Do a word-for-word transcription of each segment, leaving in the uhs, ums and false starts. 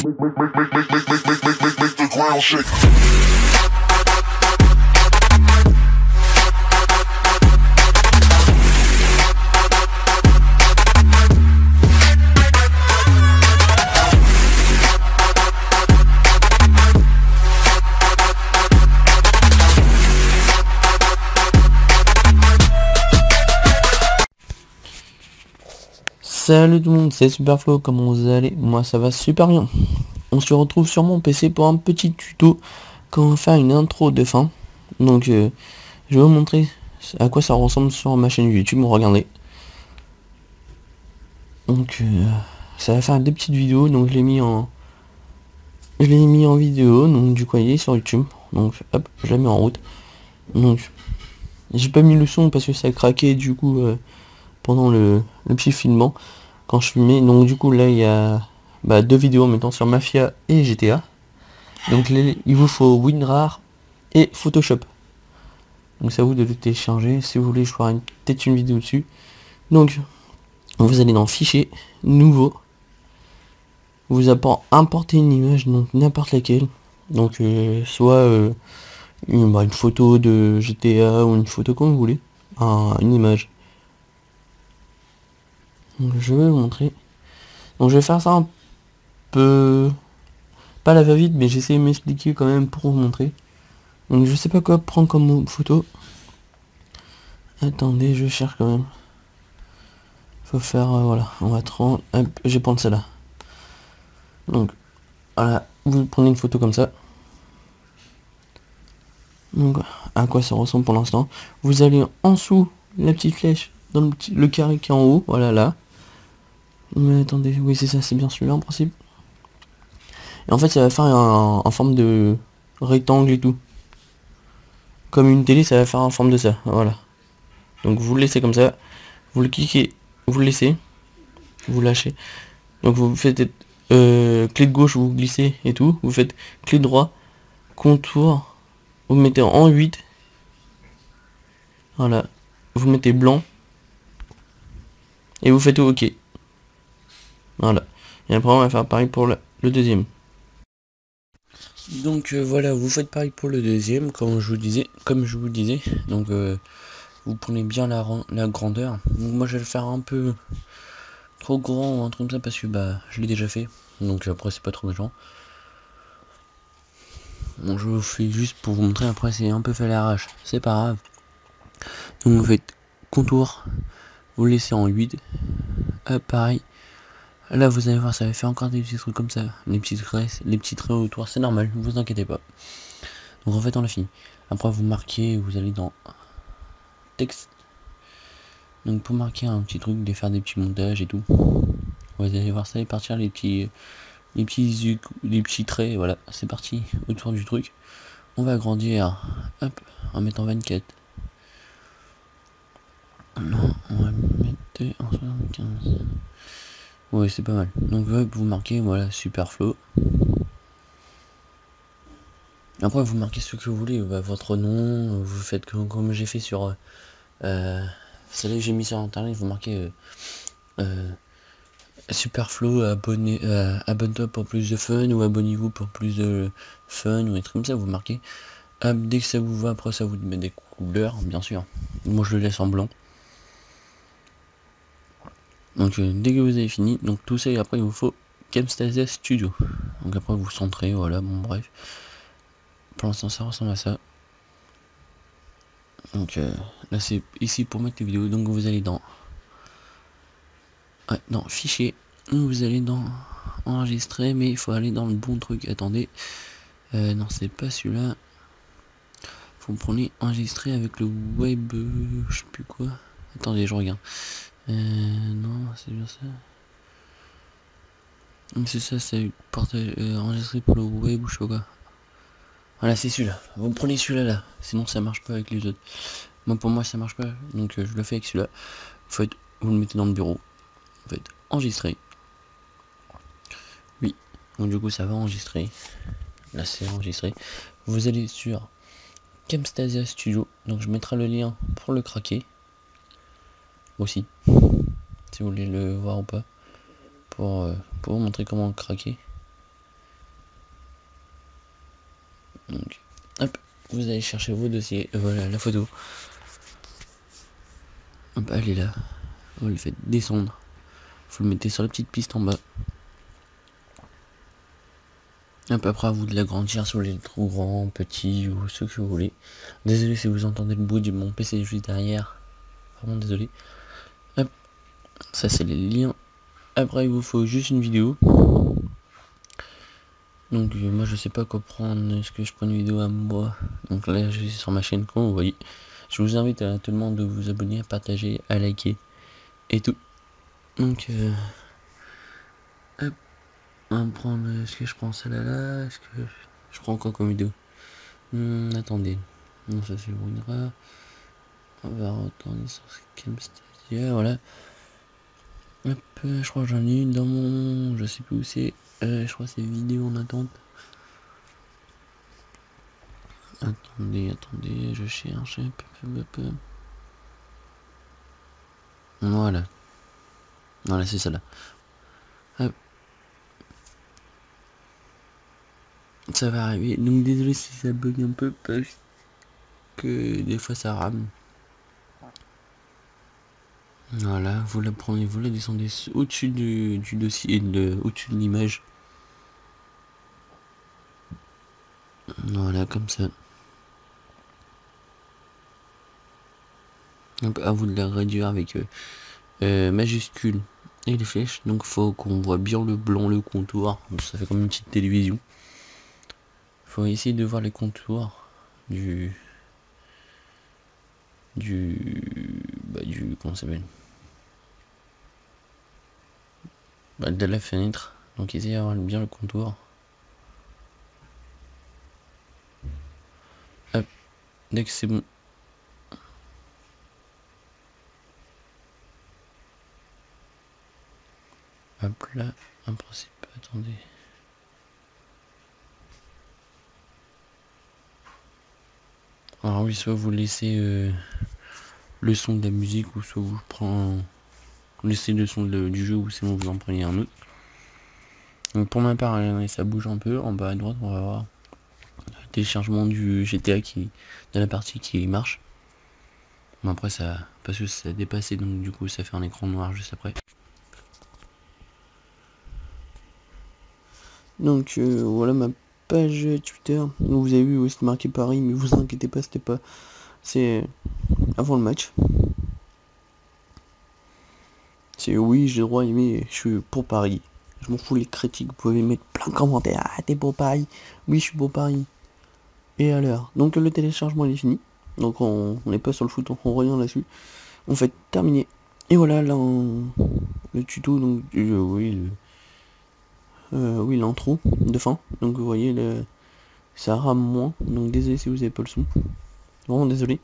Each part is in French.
Salut tout le monde, c'est Superflo, comment vous allez? Moi ça va super bien. On se retrouve sur mon P C pour un petit tuto comment faire une intro de fin. Donc euh, je vais vous montrer à quoi ça ressemble sur ma chaîne YouTube, regardez. Donc euh, ça va faire des petites vidéos, donc je l'ai mis en je l'ai mis en vidéo, donc du coup il est sur YouTube. Donc hop, je la mets en route. Donc j'ai pas mis le son parce que ça a craqué du coup euh, pendant le, le petit filmant quand je filmais. Donc du coup là il y a bah, deux vidéos en même temps sur Mafia et G T A. Donc les, il vous faut WinRAR et Photoshop. Donc c'est à vous de le télécharger si vous voulez. Je ferai peut-être une vidéo dessus. Donc vous allez dans Fichier, Nouveau, vous importez une image, donc n'importe laquelle. Donc euh, soit euh, une, bah, une photo de G T A ou une photo comme vous voulez, un, une image. Donc je vais vous montrer. Donc je vais faire ça un peu, pas la va-vite, mais j'essaie de m'expliquer quand même pour vous montrer. Donc je sais pas quoi prendre comme photo. Attendez, je cherche quand même. Faut faire, euh, voilà, on va prendre, hop, je vais prendre celle-là. Donc voilà, vous prenez une photo comme ça. Donc à quoi ça ressemble pour l'instant. Vous allez en dessous, la petite flèche, dans le, petit, le carré qui est en haut, voilà là. Mais attendez, oui c'est ça, c'est bien celui-là en principe. Et en fait ça va faire un, en forme de rectangle et tout. Comme une télé, ça va faire en forme de ça, voilà. Donc vous le laissez comme ça, vous le cliquez, vous le laissez, vous lâchez. Donc vous faites euh, clé de gauche, vous glissez et tout. Vous faites clé droit, contour, vous mettez en huit. Voilà, vous mettez blanc. Et vous faites OK. Voilà. Et après on va faire pareil pour le, le deuxième. Donc euh, voilà, vous faites pareil pour le deuxième, comme je vous disais. Comme je vous disais. Donc euh, vous prenez bien la, la grandeur. Donc moi je vais le faire un peu trop grand ou un truc comme ça parce que bah je l'ai déjà fait. Donc après c'est pas trop méchant. Bon, je vous fais juste pour vous montrer, après c'est un peu fait à l'arrache, c'est pas grave. Donc vous faites contour, vous laissez en huit, hop, pareil. Là vous allez voir, ça va faire encore des petits trucs comme ça, les petits traits, les petits traits autour, c'est normal, ne vous inquiétez pas. Donc en fait on l'a fini. Après vous marquez, vous allez dans texte. Donc pour marquer un petit truc, de faire des petits montages et tout. Vous allez voir, ça va partir les petits... les petits les petits traits, voilà, c'est parti autour du truc. On va agrandir, hop, en mettant vingt-quatre. Non, on va mettre en soixante-quinze. Ouais, c'est pas mal. Donc hop, vous marquez, voilà, Superflo. Après vous marquez ce que vous voulez, bah, votre nom, vous faites comme, comme j'ai fait sur euh, celle que j'ai mis sur internet, vous marquez euh, euh, Superflo, abonnez, euh, abonne-toi pour plus de fun, ou abonnez-vous pour plus de fun, ou des trucs comme ça, vous marquez. Hop, dès que ça vous va, après ça vous met des couleurs, bien sûr. Moi je le laisse en blanc. Donc euh, dès que vous avez fini, donc tout ça, et après il vous faut Camtasia Studio. Donc après vous centrez, voilà, bon bref. Pour l'instant ça ressemble à ça. Donc euh, là c'est ici pour mettre les vidéos, donc vous allez dans... Ouais, dans Fichier, vous allez dans Enregistrer, mais il faut aller dans le bon truc, attendez. Euh, non c'est pas celui-là. Vous prenez Enregistrer avec le web, euh, je sais plus quoi. Attendez, je regarde. Euh, non, c'est bien ça. C'est ça, c'est partage, euh, enregistré pour le web ou je sais pas quoi. Voilà, c'est celui-là. Vous prenez celui-là là. Sinon ça marche pas avec les autres. Moi pour moi ça marche pas. Donc euh, je le fais avec celui-là. Vous faites, vous le mettez dans le bureau. Vous faites enregistrer. Oui. Donc du coup ça va enregistrer. Là c'est enregistré. Vous allez sur Camtasia Studio. Donc je mettrai le lien pour le craquer. Aussi. Si vous voulez le voir ou pas. Pour, euh, pour vous montrer comment le craquer. vous allez chercher vos dossiers, euh, voilà la photo. Hop, elle est là. Vous le faites descendre. Vous le mettez sur la petite piste en bas. Hop, après à vous de l'agrandir sur les trop grands, petits ou ceux que vous voulez. Désolé si vous entendez le bruit de mon P C juste derrière. Vraiment désolé. Hop, ça c'est les liens. Après il vous faut juste une vidéo. Donc euh, moi je sais pas quoi prendre. Est-ce que je prends une vidéo à moi? Donc là je suis sur ma chaîne comme vous voyez. Je vous invite à tout le monde de vous abonner, à partager, à liker et tout. Donc euh, hop, on va prendre. Est-ce que je prends celle-là là? Est-ce que je prends quoi comme vidéo? Hmm, attendez. Non, ça c'est WinRAR. On va retourner sur Camstadia, voilà. Hop, je crois que j'en ai une dans mon... Je sais plus où c'est. Euh, je crois que c'est vidéo en attente. Attendez, attendez, je cherche. Hop, hop, hop. Voilà. Voilà, c'est ça là. Hop. Ça va arriver. Donc désolé si ça bug un peu parce que des fois ça rame. Voilà, vous la prenez, vous la descendez au-dessus du, du dossier, de, au-dessus de l'image. Voilà, comme ça. Hop, à vous de la réduire avec euh, euh, majuscule et les flèches. Donc faut qu'on voit bien le blanc, le contour. Donc, ça fait comme une petite télévision. Faut essayer de voir les contours du du bah du comment ça s'appelle, bah, de la fenêtre. Donc essayez d'avoir bien le contour. Hop, dès que c'est bon. Hop là, en principe, attendez. Alors oui, soit vous laissez euh, le son de la musique, ou soit vous prenez laissez le son de, du jeu, ou sinon vous en prenez un autre. Donc pour ma part, ça bouge un peu. En bas à droite, on va voir le téléchargement du G T A qui de la partie qui marche. Bon après ça, parce que ça a dépassé, donc du coup ça fait un écran noir juste après. Donc euh, voilà ma page Twitter. Donc, vous avez vu où c'était marqué Paris, mais vous inquiétez pas, c'était pas. C'est avant le match. C'est oui, j'ai le droit d'aimer, je suis pour Paris. Je m'en fous les critiques, vous pouvez mettre plein de commentaires. Ah, t'es pour Paris? Oui, je suis pour Paris. Et à l'heure. Donc le téléchargement il est fini. Donc on n'est pas sur le foot, on revient là-dessus. On fait terminer. Et voilà, là, on... le tuto, donc, euh, oui, le... Euh, oui, l'intro de fin. Donc vous voyez, le... ça rame moins. Donc désolé si vous avez pas le son. Vraiment désolé.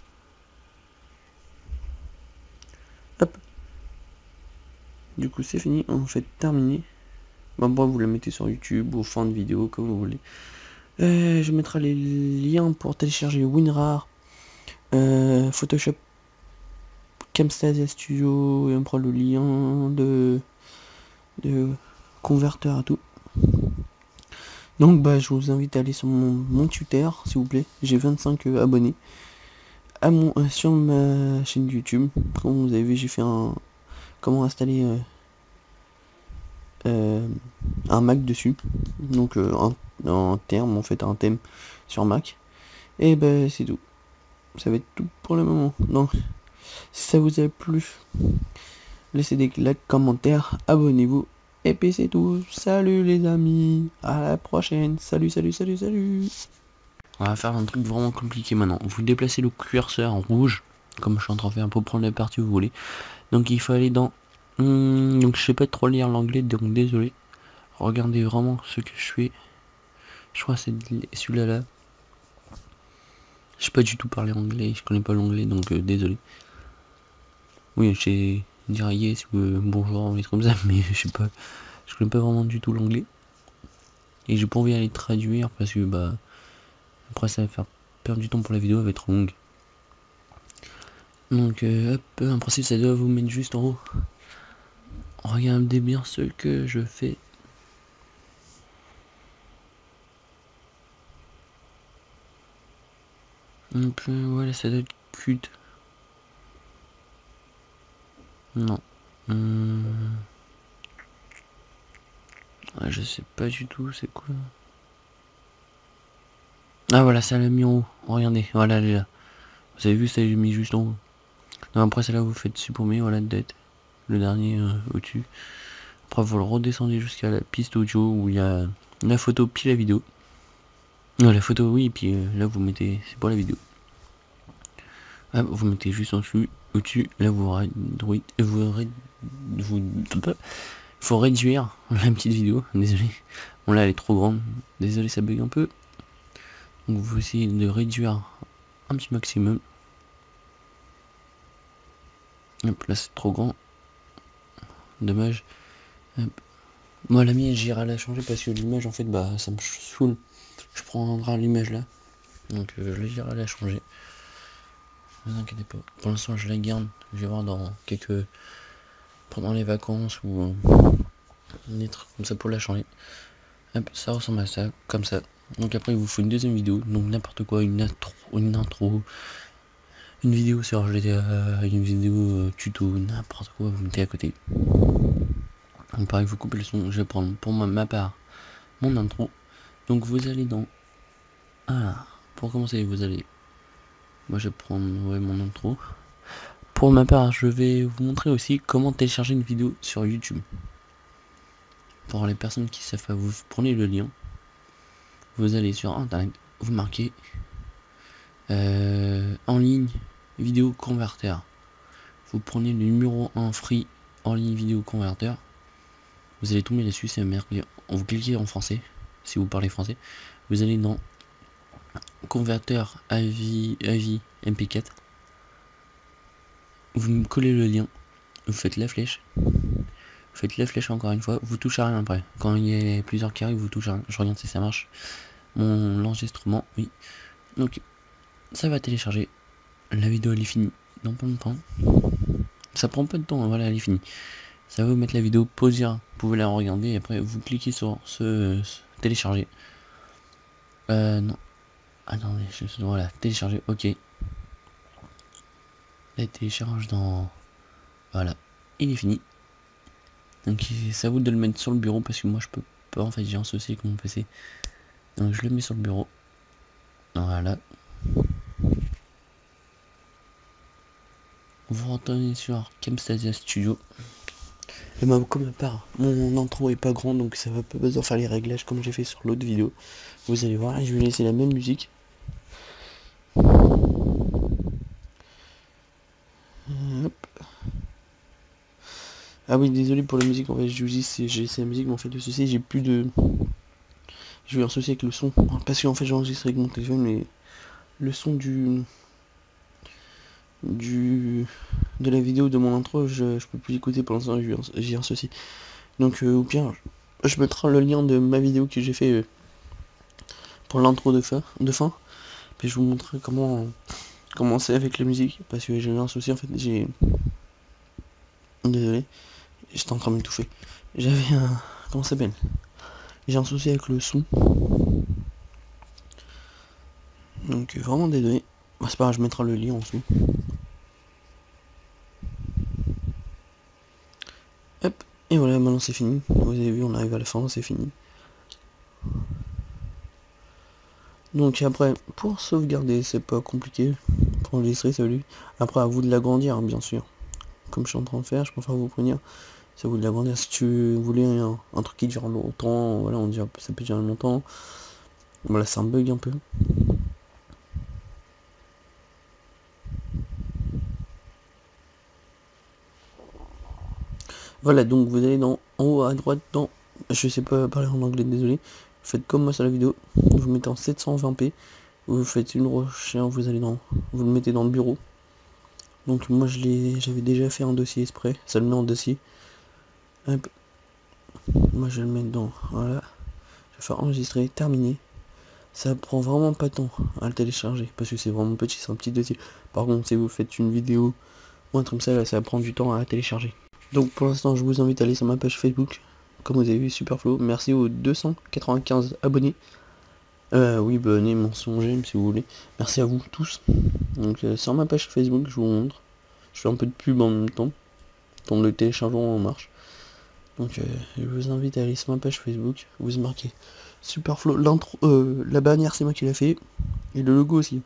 Hop. Du coup c'est fini, on fait terminer. Bah, bon, vous le mettez sur YouTube ou fin de vidéo comme vous voulez. Euh, je mettrai les liens pour télécharger WinRAR, euh, Photoshop, Camtasia Studio, et on prend le lien de, de converteur à tout. Donc bah je vous invite à aller sur mon, mon Twitter s'il vous plaît. J'ai vingt-cinq euh, abonnés. À mon, euh, sur ma chaîne YouTube. Comme vous avez vu, j'ai fait un comment installer euh, euh, un Mac dessus. Donc euh, un, un terme en fait un thème sur Mac. Et ben c'est tout. Ça va être tout pour le moment. Donc si ça vous a plu, laissez des likes, commentaires, abonnez-vous. Et puis c'est tout. Salut les amis. À la prochaine. Salut, salut, salut, salut. On va faire un truc vraiment compliqué maintenant. Vous déplacez le curseur en rouge, comme je suis en train de faire pour prendre la partie où vous voulez. Donc il faut aller dans... Hum, donc je sais pas trop lire l'anglais, donc désolé. Regardez vraiment ce que je fais. Je crois que c'est celui-là là. Je sais pas du tout parler anglais, je connais pas l'anglais, donc euh, désolé. Oui, je sais dire yes ou euh, bonjour, des trucs comme ça, mais je sais pas. Je connais pas vraiment du tout l'anglais. Et j'ai pas envie d'aller traduire parce que bah... Après ça va faire perdre du temps pour la vidéo, elle va être longue. Donc euh, hop, en principe ça doit vous mettre juste en haut. Regardez bien ce que je fais. Donc euh, voilà, ça doit être cute. Non. Hum... Ah, je sais pas du tout, c'est quoi. Ah voilà, ça l'a mis en haut. Regardez, voilà, elle est là. Vous avez vu, ça l'a mis juste en haut. Non, après celle-là, vous faites supprimer, voilà, dette. Le dernier euh, au-dessus. Après, vous le redescendez jusqu'à la piste audio où il y a la photo puis la vidéo. Non, la photo, oui, et puis euh, là, vous mettez, c'est pour la vidéo. Ah, vous mettez juste en dessus, au-dessus, là, vous, vous, vous, vous faut réduire la petite vidéo, désolé. Bon, là, elle est trop grande, désolé, ça bug un peu. Donc, vous essayez de réduire un petit maximum. Hop, là, c'est trop grand. Dommage. Hop. Moi, la mienne, j'irai la changer parce que l'image, en fait, bah, ça me saoule. Je prendrai l'image là. Donc, euh, je j'irai la changer. Ne vous inquiétez pas. Pour l'instant, je la garde. Je vais voir dans quelques... pendant les vacances ou... des trucs comme ça pour la changer. Hop, ça ressemble à ça, comme ça. Donc après, il vous faut une deuxième vidéo. Donc n'importe quoi, une intro, une intro, une vidéo sur G T A, une vidéo euh, tuto, n'importe quoi, vous mettez à côté. Donc pareil, vous coupez le son. Je vais prendre pour ma, ma part mon intro. Donc vous allez dans... Ah, pour commencer, vous allez... Moi, je vais prendre ouais, mon intro. Pour ma part, je vais vous montrer aussi comment télécharger une vidéo sur YouTube. Pour les personnes qui savent pas, vous prenez le lien. Vous allez sur internet, vous marquez euh, en ligne vidéo converteur. Vous prenez le numéro un free en ligne vidéo converteur. Vous allez tomber dessus, c'est marqué. Vous cliquez en français, si vous parlez français. Vous allez dans converteur A V I, A V I M P quatre. Vous me collez le lien. Vous faites la flèche. Vous faites la flèche encore une fois. Vous touchez à rien après. Quand il y a plusieurs qui arrivent, vous touchez à rien. Je regarde si ça marche. Mon enregistrement, oui. Donc, ça va télécharger. La vidéo elle est finie dans pas longtemps. Ça prend pas de temps, voilà, elle est finie. Ça va vous mettre la vidéo pauser, vous pouvez la regarder et après vous cliquez sur ce, ce télécharger. Euh non. Attendez, je, voilà, télécharger, ok. Elle télécharge dans... Voilà, il est fini. Donc c'est à vous de le mettre sur le bureau parce que moi je peux pas, en fait j'ai un souci avec mon P C. Donc je le mets sur le bureau. Voilà. Vous retournez sur Camtasia Studio. Et bah, comme à part, mon intro est pas grand donc ça va pas besoin de faire les réglages comme j'ai fait sur l'autre vidéo. Vous allez voir, je vais laisser la même musique. Hop. Ah oui, désolé pour la musique, en fait je vous dis j'ai laissé la musique mais en fait le souci j'ai plus de... J'ai eu un souci avec le son. Parce qu'en fait j'enregistre avec mon téléphone mais le son du... du... de la vidéo de mon intro je, je peux plus l'écouter pour l'instant, j'ai un souci. Donc euh, au pire, je mettrai le lien de ma vidéo que j'ai fait euh, pour l'intro de fin, de fin. Puis je vous montrerai comment commencer avec la musique. Parce que j'ai eu un souci en fait, j'ai... Désolé, j'étais en train de m'étouffer. J'avais un... Comment ça s'appelle? J'ai un souci avec le son. Donc euh, vraiment désolé. Bah, c'est pas grave, je mettrai le lien en dessous. Hop, et voilà, maintenant c'est fini. Vous avez vu, on arrive à la fin, c'est fini. Donc après, pour sauvegarder, c'est pas compliqué. Pour enregistrer, ça veut dire. Après, à vous de l'agrandir, hein, bien sûr. Comme je suis en train de faire, je préfère vous prévenir. C'est à vous de l'agrandir. Si tu voulais un, un truc qui dure longtemps, voilà, on dirait ça peut durer longtemps. Voilà, c'est un bug un peu. Voilà, donc vous allez dans en haut à droite dans... Je sais pas parler en anglais, désolé. Vous faites comme moi sur la vidéo. Vous mettez en sept cent vingt p. Vous faites une recherche, vous allez dans... Vous le mettez dans le bureau. Donc moi je l'ai... J'avais déjà fait un dossier exprès. Ça le met en dossier. Hop. Moi je vais le mettre dans... Voilà. Je vais faire enregistrer, terminer. Ça prend vraiment pas de temps à le télécharger. Parce que c'est vraiment petit, c'est un petit dossier. Par contre si vous faites une vidéo ou un truc comme ça, là, ça va prendre du temps à la télécharger. Donc pour l'instant je vous invite à aller sur ma page Facebook. Comme vous avez vu, Superflow. Merci aux deux cent quatre-vingt-quinze abonnés. Euh, oui, abonnez, mention j'aime si vous voulez. Merci à vous tous. Donc euh, sur ma page Facebook, je vous montre. Je fais un peu de pub en même temps. Donc le téléchargement en marche. Donc euh, je vous invite à aller sur ma page Facebook. Vous marquez Superflow. L'intro, euh, la bannière c'est moi qui l'a fait. Et le logo aussi.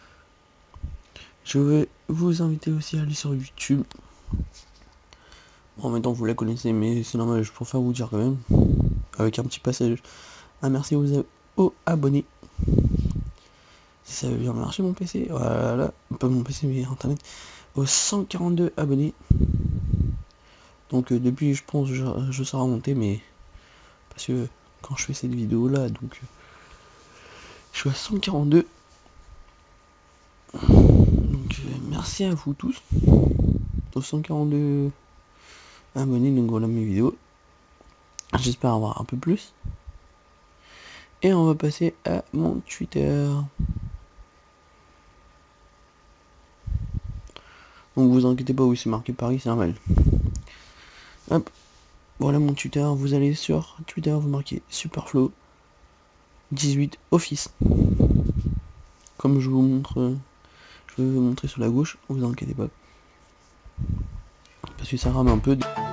Je vais vous inviter aussi à aller sur YouTube. Bon, en même temps vous la connaissez, mais c'est normal, je préfère vous dire quand même. Avec un petit passage. Ah merci aux, aux abonnés. Si ça veut bien marcher mon P C. Voilà. Pas mon P C mais internet. Aux cent quarante-deux abonnés. Donc euh, depuis je pense je, je serai remonté, mais parce que quand je fais cette vidéo là, donc euh, je suis à cent quarante-deux. Donc euh, merci à vous tous. Aux cent quarante-deux abonnés, donc voilà mes vidéos. J'espère avoir un peu plus. Et on va passer à mon Twitter. Donc vous inquiétez pas, oui c'est marqué Paris, c'est normal. Hop, voilà mon Twitter, vous allez sur Twitter, vous marquez Superflow dix-huit Office. Comme je vous montre, je vais vous montrer sur la gauche, vous inquiétez pas. Parce que ça rame un peu.